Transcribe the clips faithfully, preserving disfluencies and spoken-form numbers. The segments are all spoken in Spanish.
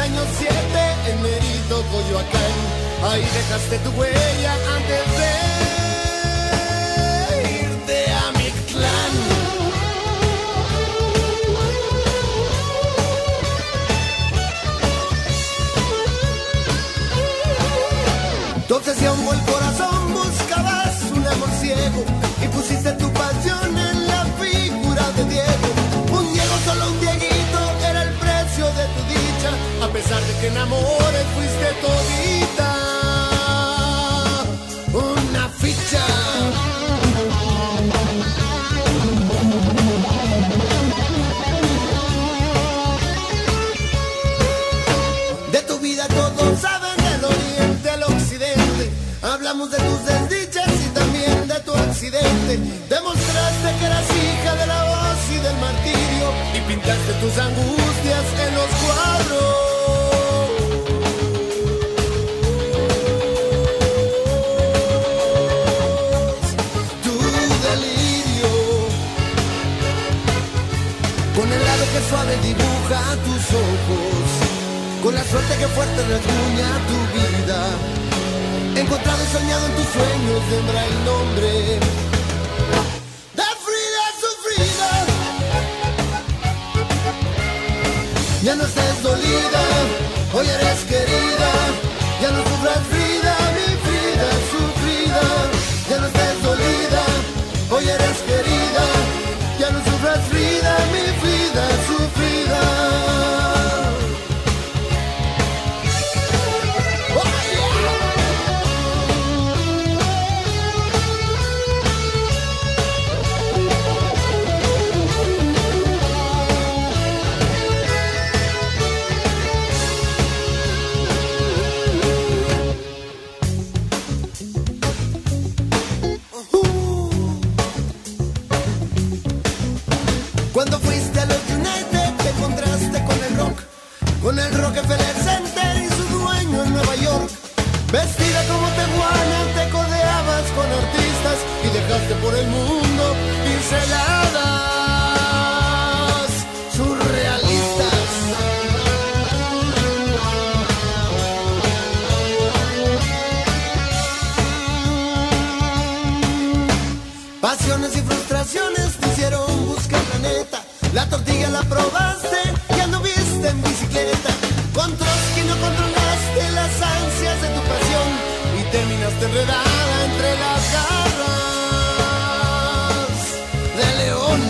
año siete en Mérito, Coyoacán. Ahí dejaste tu huella antes de irte a Mictlán. Tu obsesión fue el corazón, buscabas un amor ciego y pusiste tu pasión en la figura de Diego. Un Diego, solo un Dieguito, era el precio de tu dicha. A pesar de que en amores fuiste todita una ficha. De tu vida todos saben, del oriente al occidente. Hablamos de tus desdichas y también de tu accidente. Demostraste que eras hija de la voz y del martirio y pintaste tus angustias en los cuadros. Tu delirio, con el lado que suave dibuja tus ojos, con la suerte que fuerte rasguña tu vida. Encontrado y soñado en tus sueños tendrá el nombre de Frida sufrida. Ya no estés dolida, hoy eres querida. Ya no sufras Frida, mi Frida sufrida. Ya no estés dolida, hoy eres querida. Ya no sufras Frida, mi Frida sufrida. Cuando fuiste a los United te encontraste con el rock, con el Rockefeller Center y su dueño en Nueva York. Vestida como tejuana te codeabas con artistas y dejaste por el mundo pinceladas surrealistas. Pasiones y frustraciones te hicieron buscar la neta. La tortilla la probaste y anduviste en bicicleta. Con Trotsky no controlaste las ansias de tu pasión y terminaste enredada entre las garras de león.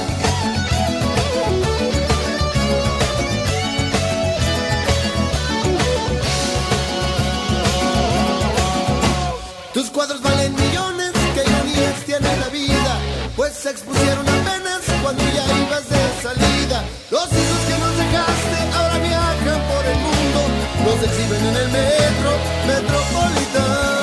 Tus cuadros valen millones, qué ironías tiene la vida, pues se expusieron apenas cuando ya ibas de salida. Los hijos que nos dejaste ahora viajan por el mundo, los exhiben en el metro metropolitano.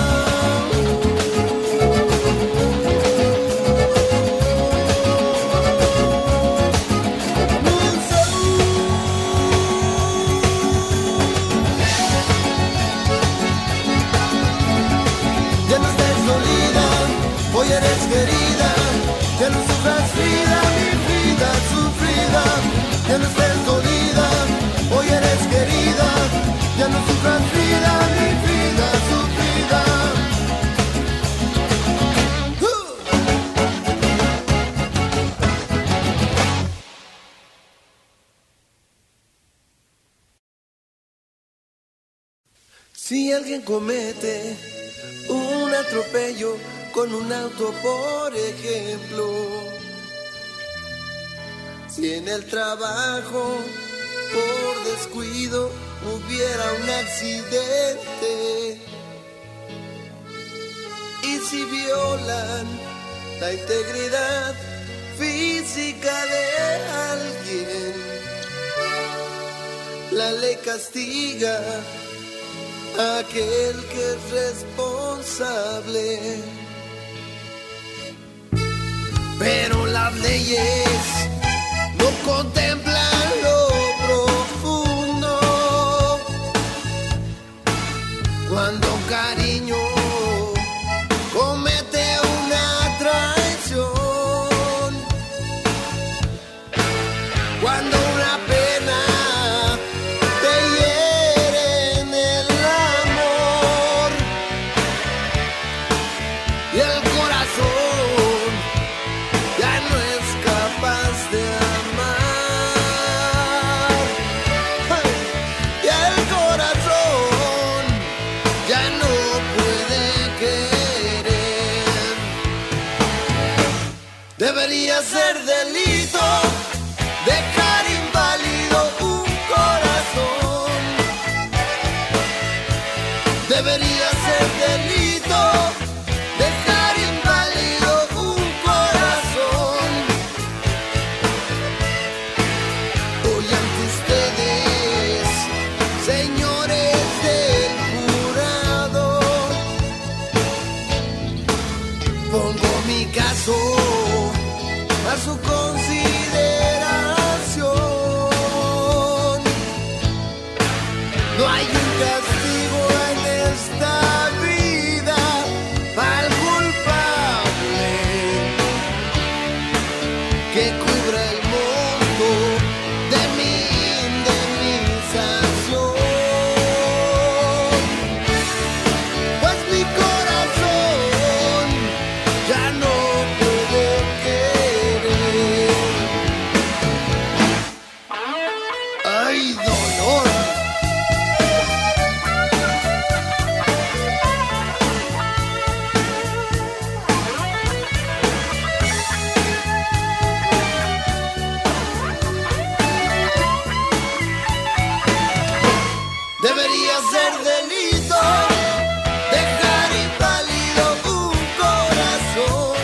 Ya no estés dolida, hoy eres querida. Ya no sufras Frida, mi Frida sufrida. Ya no estés dolida, hoy eres querida. Ya no sufras Frida, mi Frida sufrida. ¡Uh! Si alguien comete un atropello con un auto, por ejemplo, si en el trabajo por descuido hubiera un accidente y si violan la integridad física de alguien, la ley castiga a aquel que es responsable. Pero las leyes no contemplan lo profundo. Cuando un cariño comete una traición, cuando una pena te hiere Debería ser delito dejar inválido un corazón. Debería ser delito dejar inválido un corazón. Hoy ante ustedes, señores del jurado, pongo mi caso a su consideración. No hay un castigo en esta vida para el culpable que cubra el monto de mi indemnización. Pues mi corazón ya no puede querer. ¡Ay, dolor! Debería ser delito dejar inválido un corazón.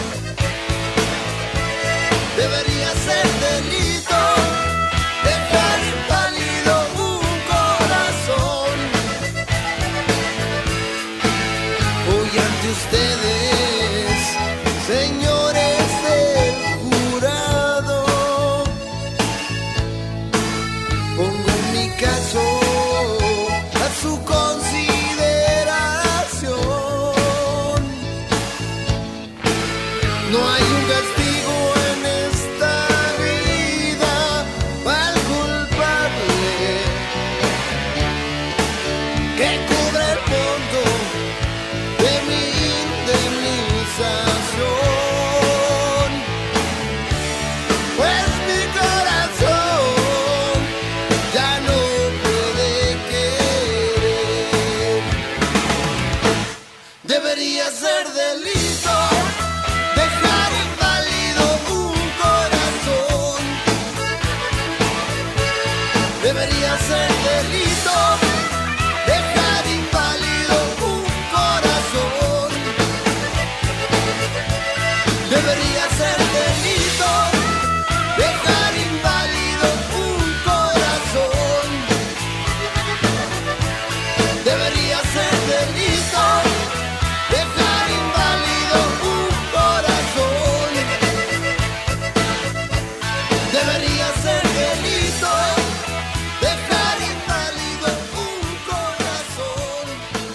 Debería ser delito dejar inválido un corazón. Hoy ante ustedes, señores del jurado, pongo mi caso a su consideración. No hay un castigo en esta vida para el culpable que cubra el fondo de mi indemnización. Pues mi corazón ya no puede querer. Debería ser delito dejar inválido un corazón. Debería ser delito dejar inválido un corazón. Debería ser delito dejar inválido un corazón. Debería ser delito dejar inválido un corazón. Debería ser delito dejar inválido un corazón.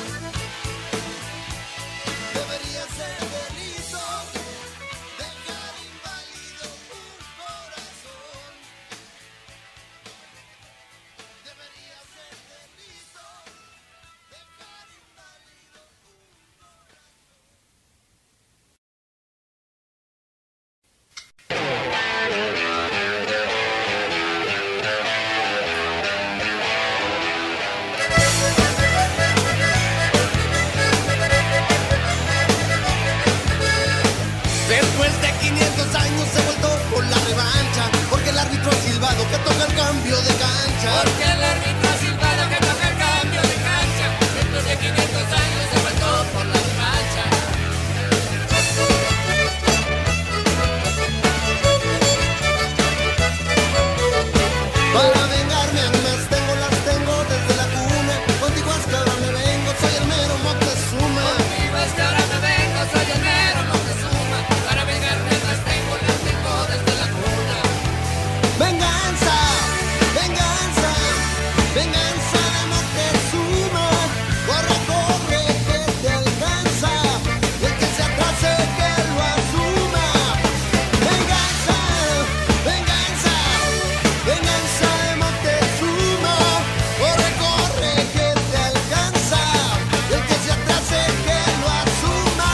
Debería ser delito dejar inválido un corazón. Debería ser delito dejar inválido un Después de quinientos años he vuelto por la revancha, porque el árbitro ha silbado que toca el cambio de cancha. Porque el árbitro ha silbado que toca el cambio de cancha. Después de quinientos años he vuelto por la revancha. Para vengarme armas tengo, las tengo desde la cuna. Contigo hasta ahora me vengo, soy el mero Moctezuma. Contigo hasta ahora me vengo, soy el mero Moctezuma. Para vengarme las tengo, las tengo desde la cuna. Venganza, venganza, venganza de Moctezuma. Corre, corre, que te alcanza. Y el que se atrase, que lo asuma. Venganza, venganza, venganza de Moctezuma. Corre, corre, que te alcanza. Y el que se atrase, que lo asuma.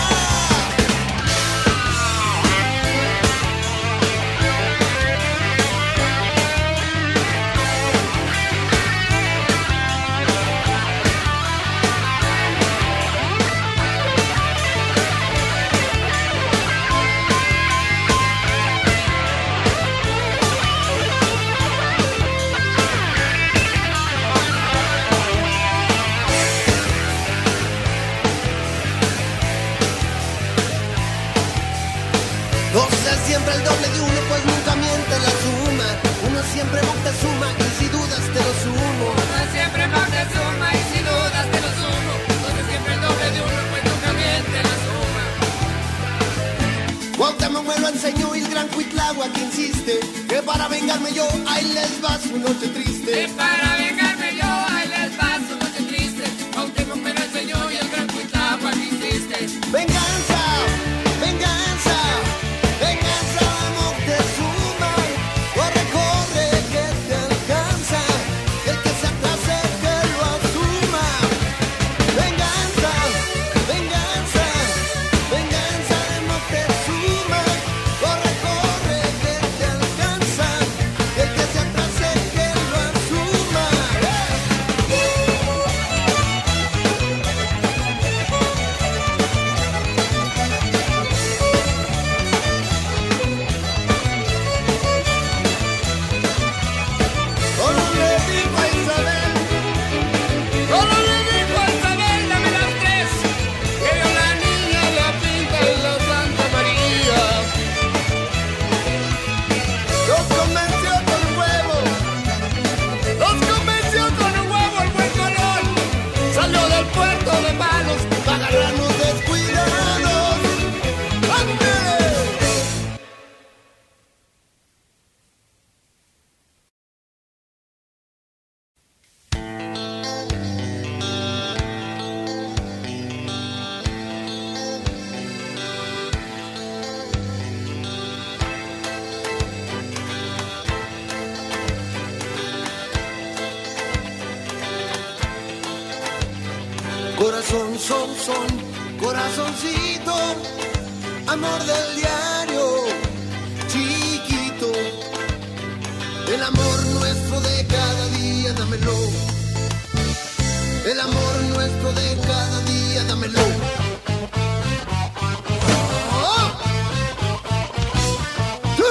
siempre Moctezuma y si dudas te lo sumo. Donde siempre Moctezuma y si dudas te lo sumo. Donde siempre el doble de uno pues nunca miente la suma. Cuauhtémoc me lo enseñó y el gran Cuitláhuac que insiste que para vengarme yo, ahí les va su noche triste. Que para vengarme yo, ahí les va su noche triste. Cuauhtémoc me lo enseñó y el gran Cuitláhuac que insiste. Venganza, venganza, venganza de Moctezuma. Corre, corre que te alcanza, el que se atrase que lo asuma. Venganza, venganza, venganza de Moctezuma. Corre, corre que te alcanza, el que se atrase que lo asuma. Solo le digo a Isabel, Solo le dijo a Isabel, dame las tres, que vio la niña de la pinta en la Santa María. los convenció con huevo, Los convenció con un huevo el buen color. Salió del puerto de Palos para agarrarnos agarrarnos descuidados. ¡Ande! Corazón, son, son, corazoncito, amor del diario, chiquito. El amor nuestro de cada día, dámelo. El amor nuestro de cada día, dámelo. ¡Oh! ¡Tú!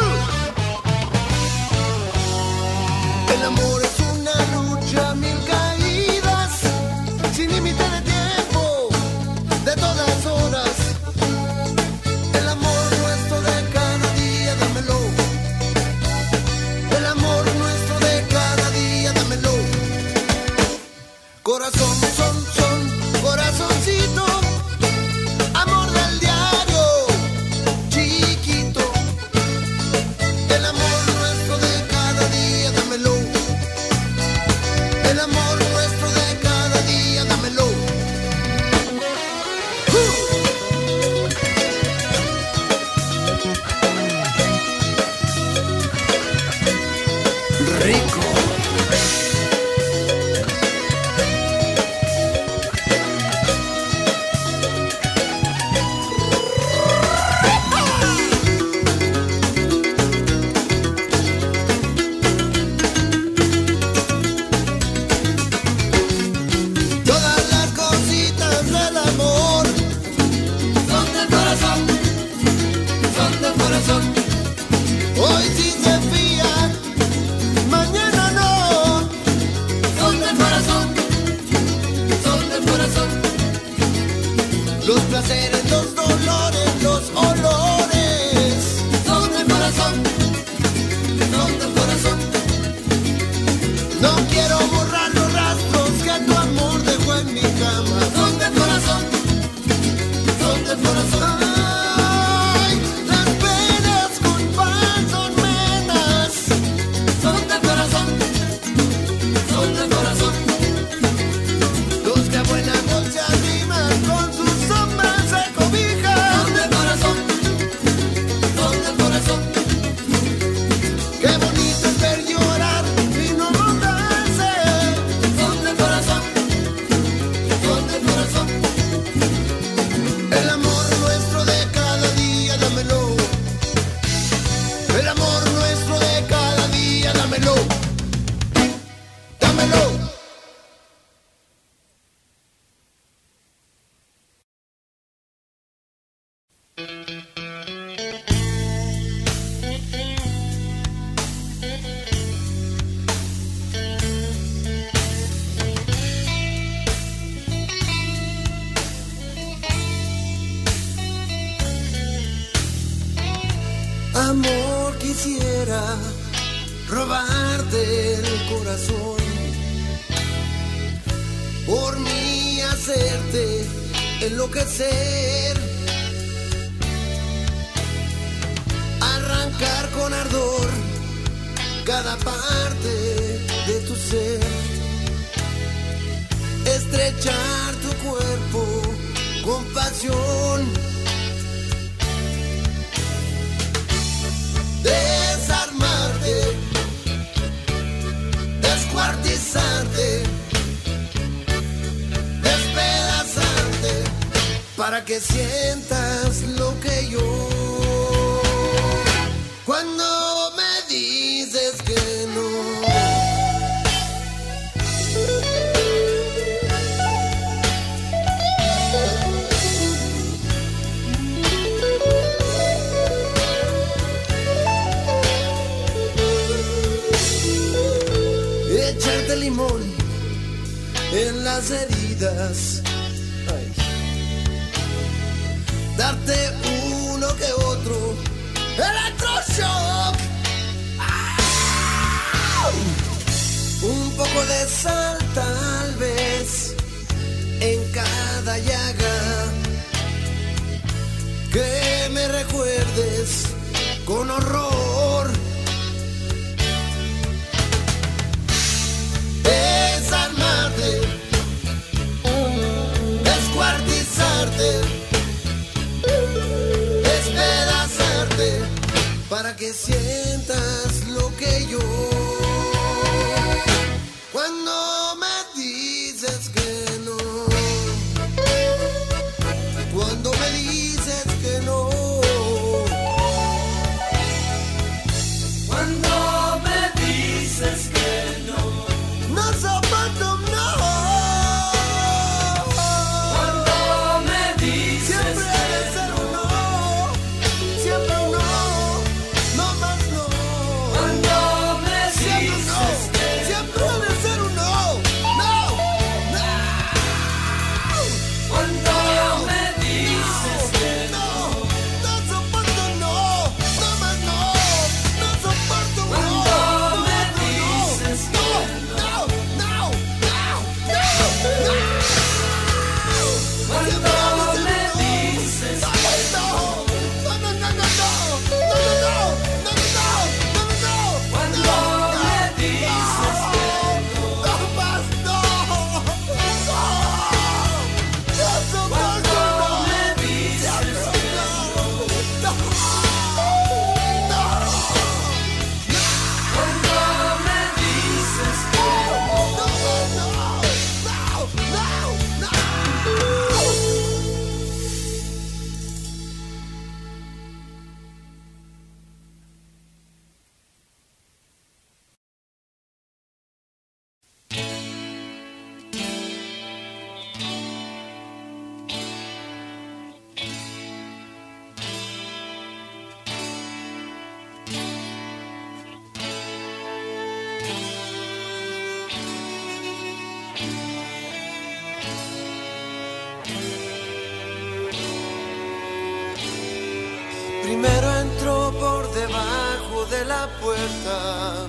El amor es una lucha, mil caídas, sin límite de tiempo, de todas horas. El amor nuestro de cada día, dámelo. El amor nuestro de cada día, dámelo. Corazón, son, son, corazoncito, amor del diario, chiquito. El amor nuestro de cada día, dámelo. El amor nuestro de cada día, dámelo. Rico. Todas las cositas del amor Son del corazón, son del corazón. hoy sí se fían, mañana robarte el corazón, por mí hacerte enloquecer, arrancar con ardor cada parte de tu ser, estrechar tu cuerpo con pasión, desarmarte, descuartizarte, despedazarte, para que sientas lo que yo. Cuando me dices que no. Echarte limón en las heridas, ay. Darte uno que otro electroshock, ¡ah! Un poco de sal tal vez en cada llaga, que me recuerdes con horror, desarmarte, descuartizarte, despedazarte, para que sientas lo que yo. Cuando me dices que no, cuando me dices que no, cuando me dices que no, no soporto, no. Cuando me dices siempre que debe ser un no, siempre un no, no más no. Cuando me Siempre un no, dices que siempre debe ser un no, no, no. Cuando me dices que no, no soporto no, no más no, no soporto un no. Cuando me no, dices no, que no, no, no, no, no. Cuando me dices que no, no, no, no, no, no, no, no, no, no, no, no. Cuando me dices que no más no, no, no soporto Cuando no. me dices que No, no, Cuando me dices que no, no, no, no. Primero entró por debajo de la puerta.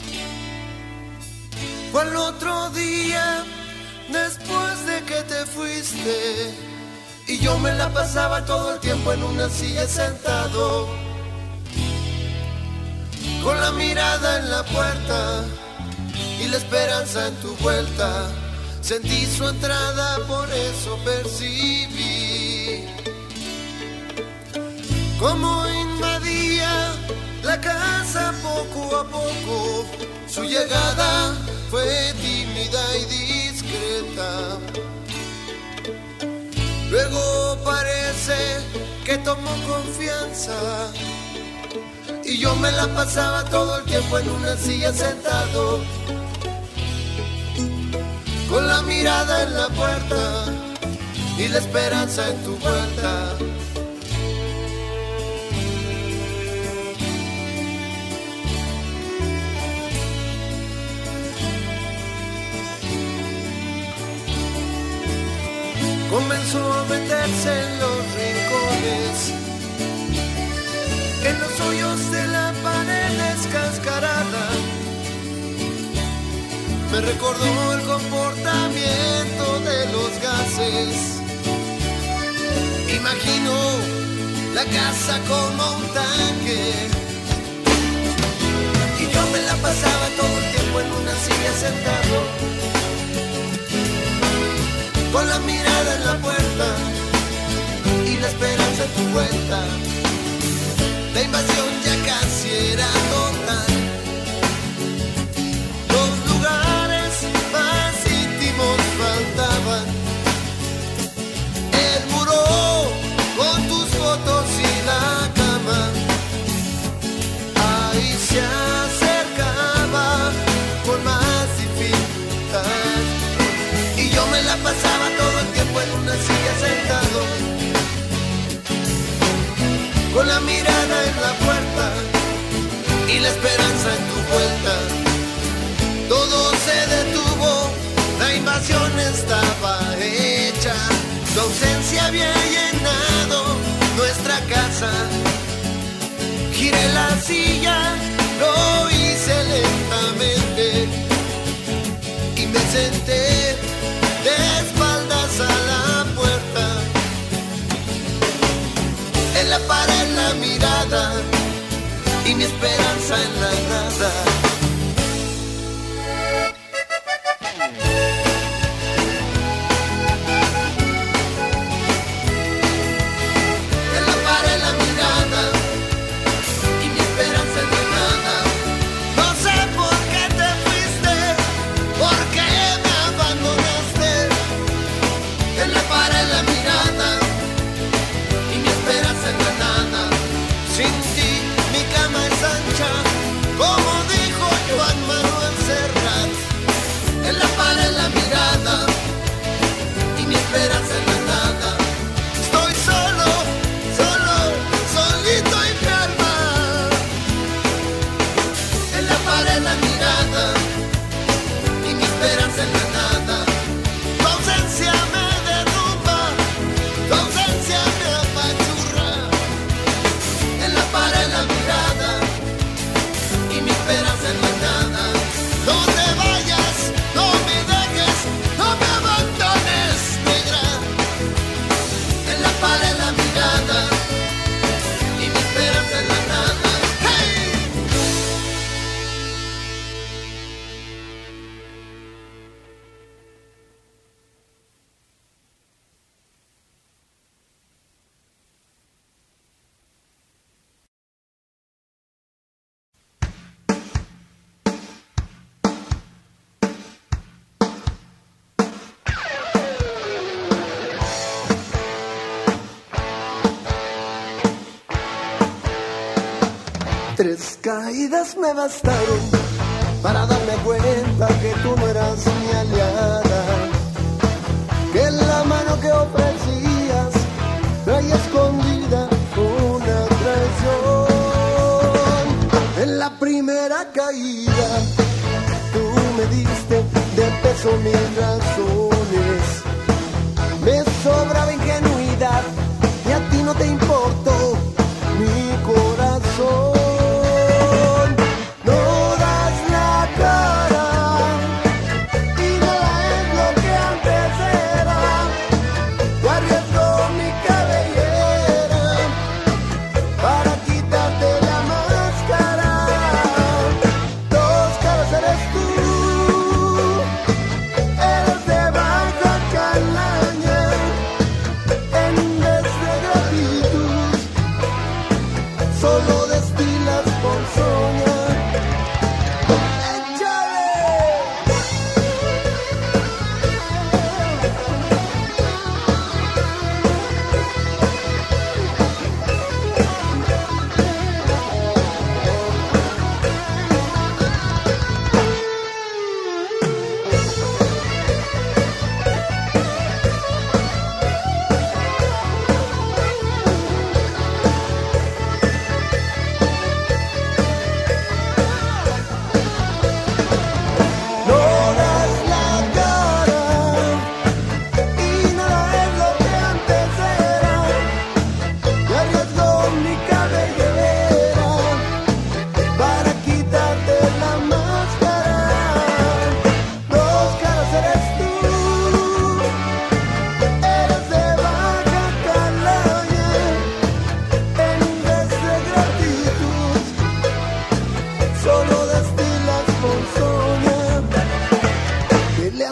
Fue el otro día, después de que te fuiste, y yo me la pasaba todo el tiempo en una silla sentado, con la mirada en la puerta y la esperanza en tu vuelta. Sentí su entrada, por eso percibí cómo invadía la casa poco a poco. Su llegada fue tímida y discreta. Luego parece que tomó confianza, y yo me la pasaba todo el tiempo en una silla sentado, con la mirada en la puerta y la esperanza en tu vuelta. Comenzó a meterse en los rincones, en los hoyos de la pared, descascarada me recordó el comportamiento de los gases. Imagino la casa como un tanque y yo me la pasaba todo el tiempo en una silla sentado, con la mirada en la puerta y la esperanza en tu vuelta. La invasión ya casi era total. Los lugares más íntimos faltaban. El muro con tus fotos y la cama, ahí se acercaba con más dificultad. Y yo me la pasaba todo el tiempo en una silla sentado, con la mirada en la puerta y la esperanza en tu vuelta. Todo se detuvo, la invasión estaba hecha. Tu ausencia había llenado nuestra casa. Giré la silla, lo hice lentamente y me senté de espaldas a la puerta. En la pared la mirada y mi esperanza en la nada. En la pared la mirada y mi esperanza en la nada. No sé por qué te fuiste, por qué me abandonaste. En la pared la mirada y mi esperanza en la nada. Sin ti mi cama es ancha, como dijo Joan Manuel Serrat. En la pared la mirada y mi esperanza en la nada. Estoy solo, solo, solito y mi alma. En la pared la mirada y mi esperanza en la nada. Tu ausencia me derrumba, tu ausencia me apachurra. En la pared la mirada y mi esperanza en la nada. No te vayas, no me dejes, no me abandones, negra. En la pared la mirada y mi esperanza en la nada. ¡Hey! Tres caídas me bastaron para darme cuenta que tú no eras mi aliada, que en la mano que ofrecías traía escondida una traición. En la primera caída tú me diste de peso mil razones, me sobraba ingenuidad y a ti no te importó mi corazón.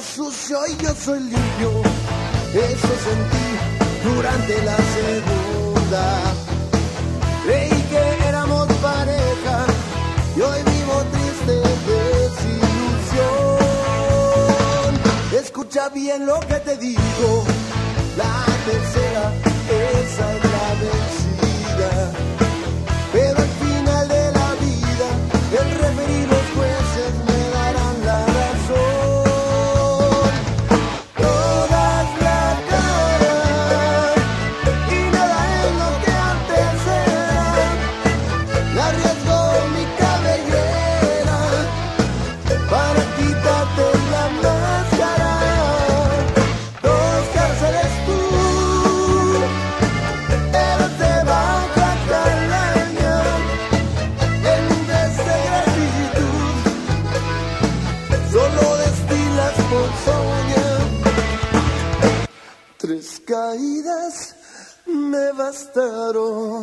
sucio y yo soy limpio. Eso sentí durante la segunda. Creí que éramos pareja y hoy vivo triste desilusión. Escucha bien lo que te digo. La tercera, esa es la vencida. Pero al final de la vida, el referí y los jueces me darán la razón. Todas la cara y nada es lo que antes era. Le arriesgo mi cabellera para quitarte la máscara. Dos cárceles tú, eres de baja calaña, en un mes de gratitud, solo destilas ponzoña. Tres caídas me bastaron.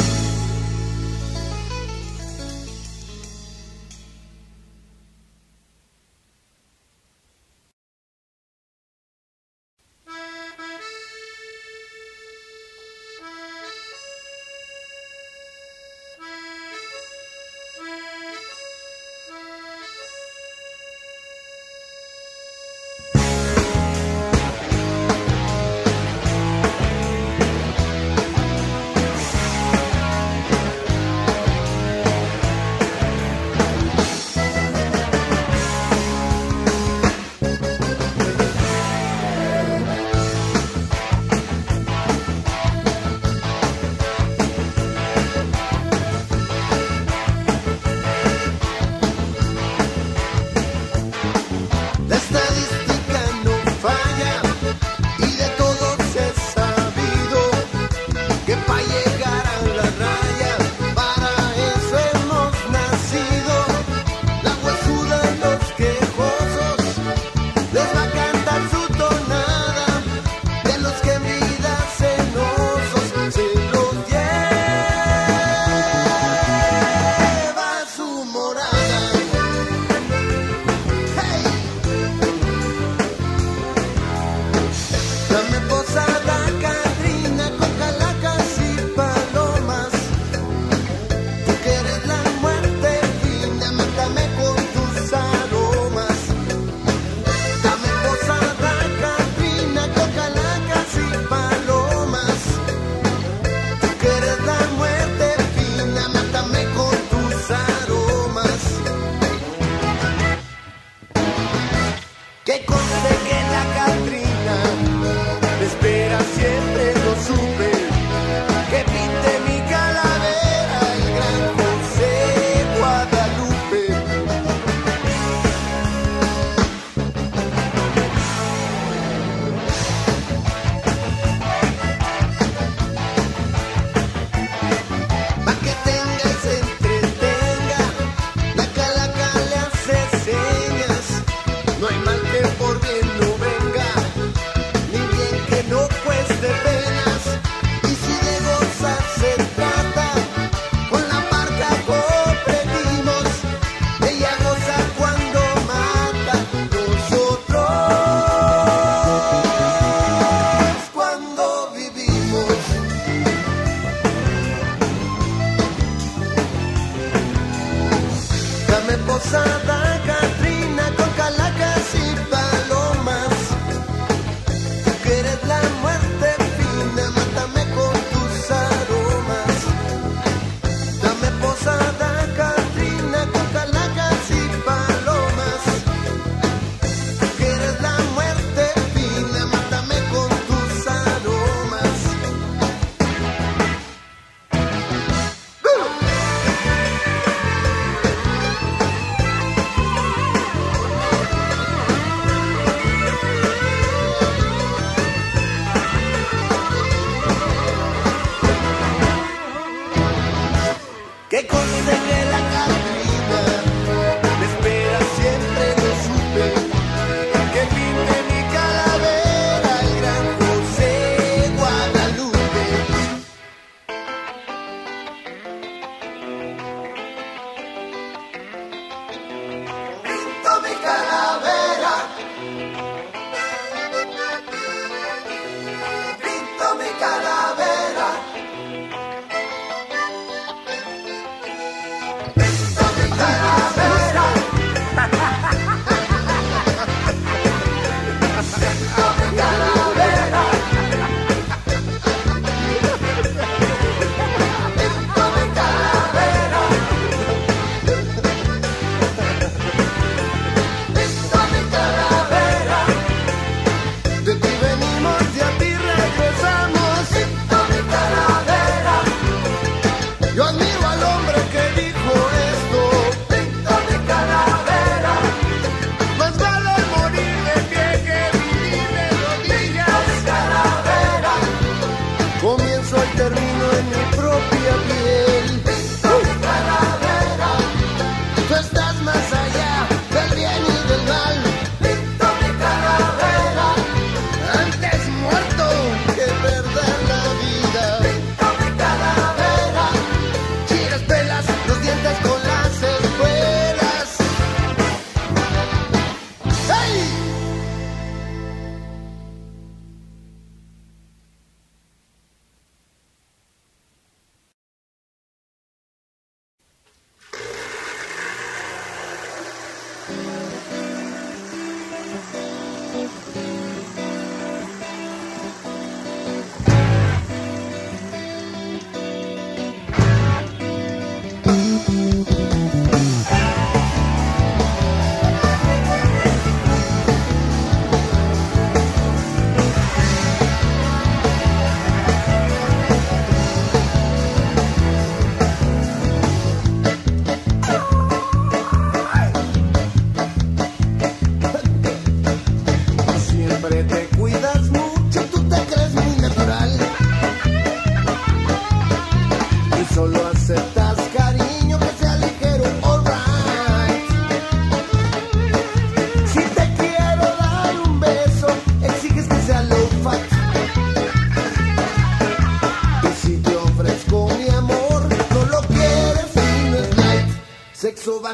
La estadística no falla y de todos es sabido que para llegar a la raya, para eso hemos nacido. La huesuda y los quejosos les va a cantar su tonada, de los que en vida cenosos se los lleva su morada. Hey. Dame posada, Catrina, con calacas y palomas. Tú que eres la muerte fina, mátame con tus aromas. Dame posada, Catrina, con calacas y palomas. Tú que eres la muerte fina, mátame con tus aromas. Que conste que la Catrina me espera, siempre lo supe. Que pinte mi calavera el gran José Guadalupe. Pa' que tenga y se entretenga, la calaca le hace señas. No hay mal que por bien no venga, ni bien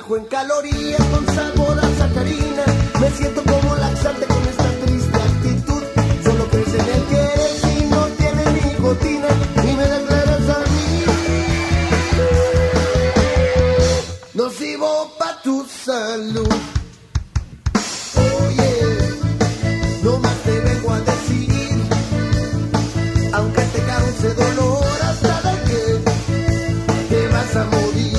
bajo en calorías con sabor a sacarina. Me siento como laxante con esta triste actitud. Solo crece en el querer y no tiene nicotina. Y me declaras a mí nocivo pa' tu salud. Oye, no más te vengo a decir, aunque te cause dolor hasta de que te vas a morir.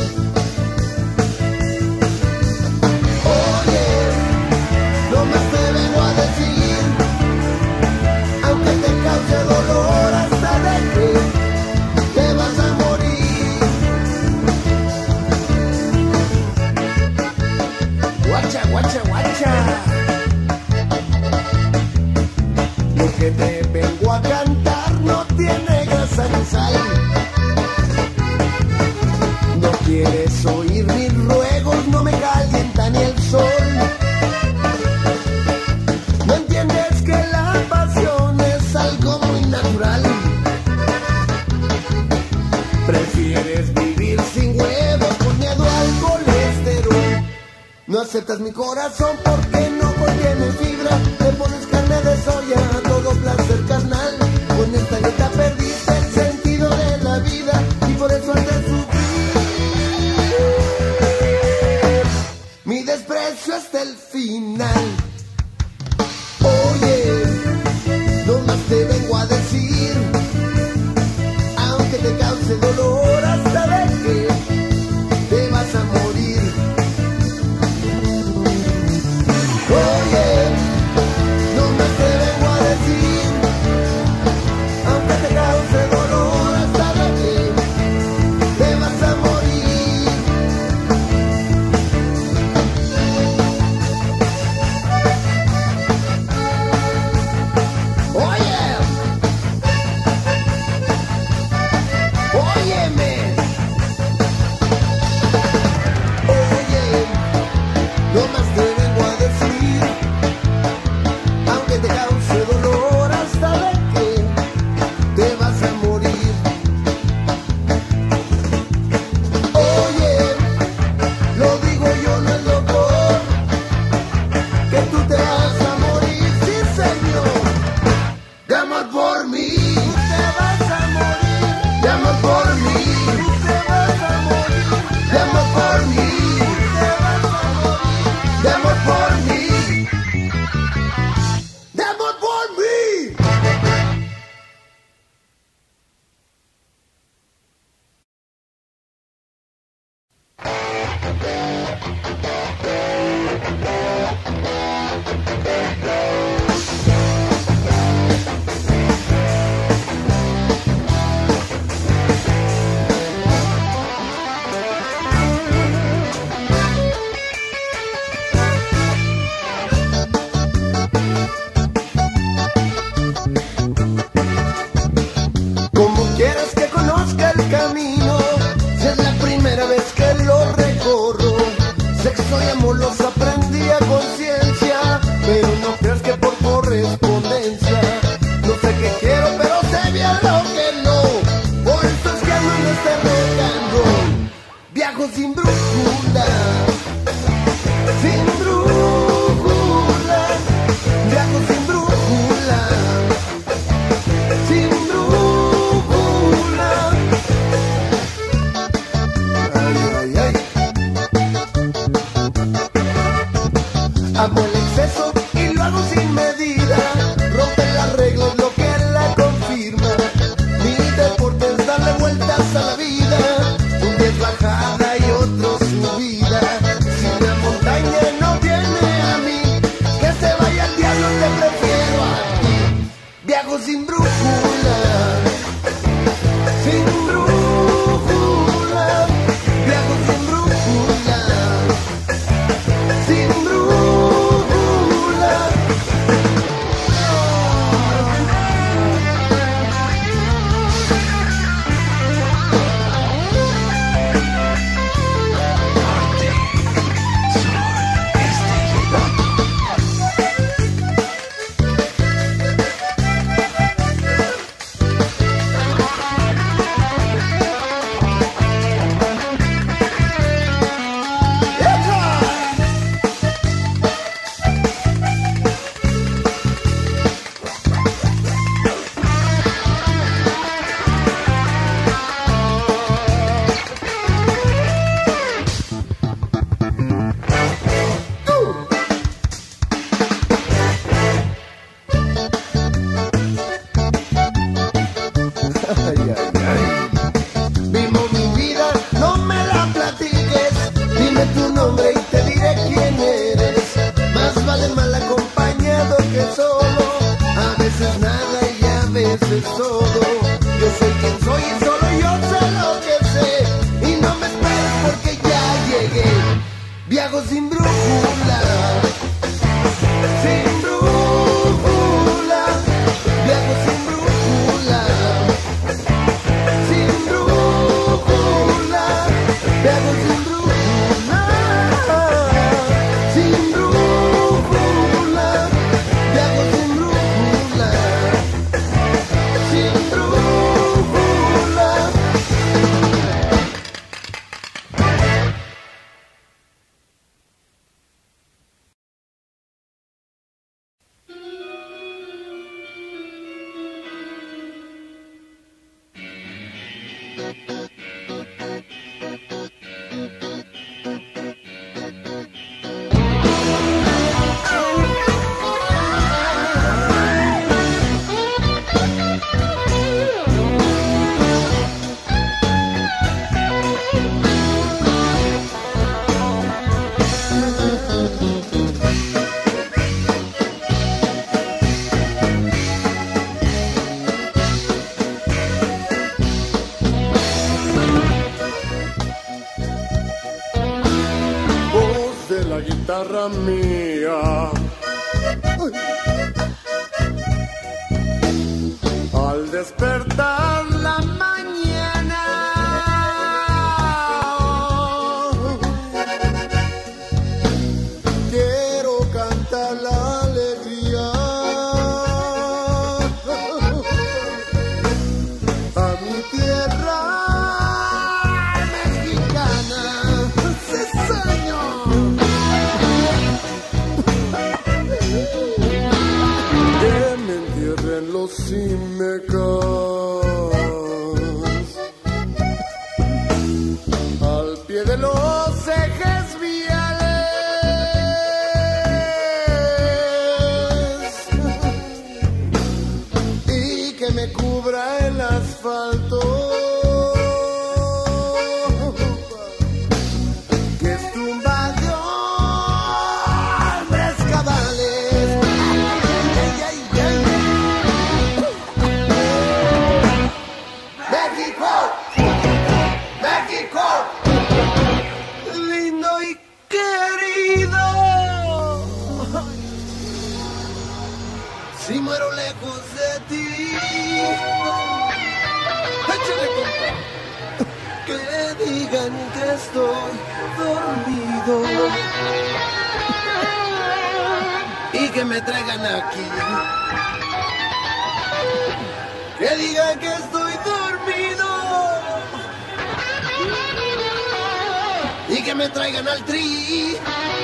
Oye, no más te vengo a decir, aunque te cause dolor hasta de que te vas a morir. Guacha, guacha, guacha. Lo que te vengo a cantar no tiene grasa ni sal. No quieres oír mis ruegos, no me calienta ni el sol. No entiendes que la pasión es algo muy natural. Prefieres vivir sin huevos con miedo al colesterol. No aceptas mi corazón porque no contiene fibra. Te pones carne de soya a todo placer carnal. Con esta dieta perdiste el sentido de la vida y por eso has de sufrir mi desprecio hasta el final. Oye, no más te vengo a decir, aunque te cause dolor hasta de que te vas a morir. Oye, no más te vengo a decir, aunque te cause dolor hasta de que te vas a morir. Oye, óyeme. Oye, no más te vengo a decir, aunque te cause dolor hasta de que te vas a morir. Oye, lo digo yo, no es loco, que tú te vas a morir, sí señor, de amor por mí. Tú te vas a morir, de amor por mí. Tú te vas a morir, de amor por mí. Tú te vas a morir, de amor por mí. De amor por mí. Como quieras que conozca el camino, si es la primera vez que lo recorro. Sexo y amor los aprendí a conciencia, pero no creas que por correspondencia. No sé qué quiero, pero sé bien lo que no. Por eso es que ando en este regando. Viajo sin brújula, sin brújula. Viajo sin brújula, sin brújula. Ay, ay, ay. Amo el exceso y lo hago sin medida. Rompe las reglas, lo que la confirma. Mi deporte es darle vueltas a la vida. Un día es bajada y otro subida. Si la montaña no viene a mí, que se vaya al diablo, te prefiero a ti. Viajo sin brújula, sin brújula. Viajo sin brújula, sin brújula. pero si me caes al pie de los ejes viales y que me cubra el asfalto, que es tumba de hombres cabales. Ay, ay, ay. México, México, lindo y querido. Si muero lejos de ti, échale, compa. Que digan que estoy dormido y que me traigan aquí. Que digan que estoy dormido y que me traigan al tri.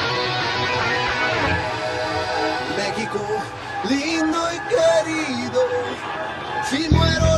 México, lindo y querido, si muero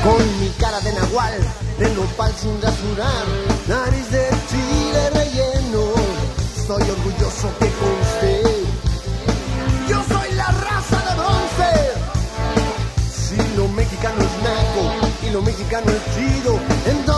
Con mi cara de nahual, de nopal sin rasurar, nariz de chile relleno, estoy orgulloso que conste. Yo soy la raza de bronce. Si lo mexicano es naco y lo mexicano es chido, entonces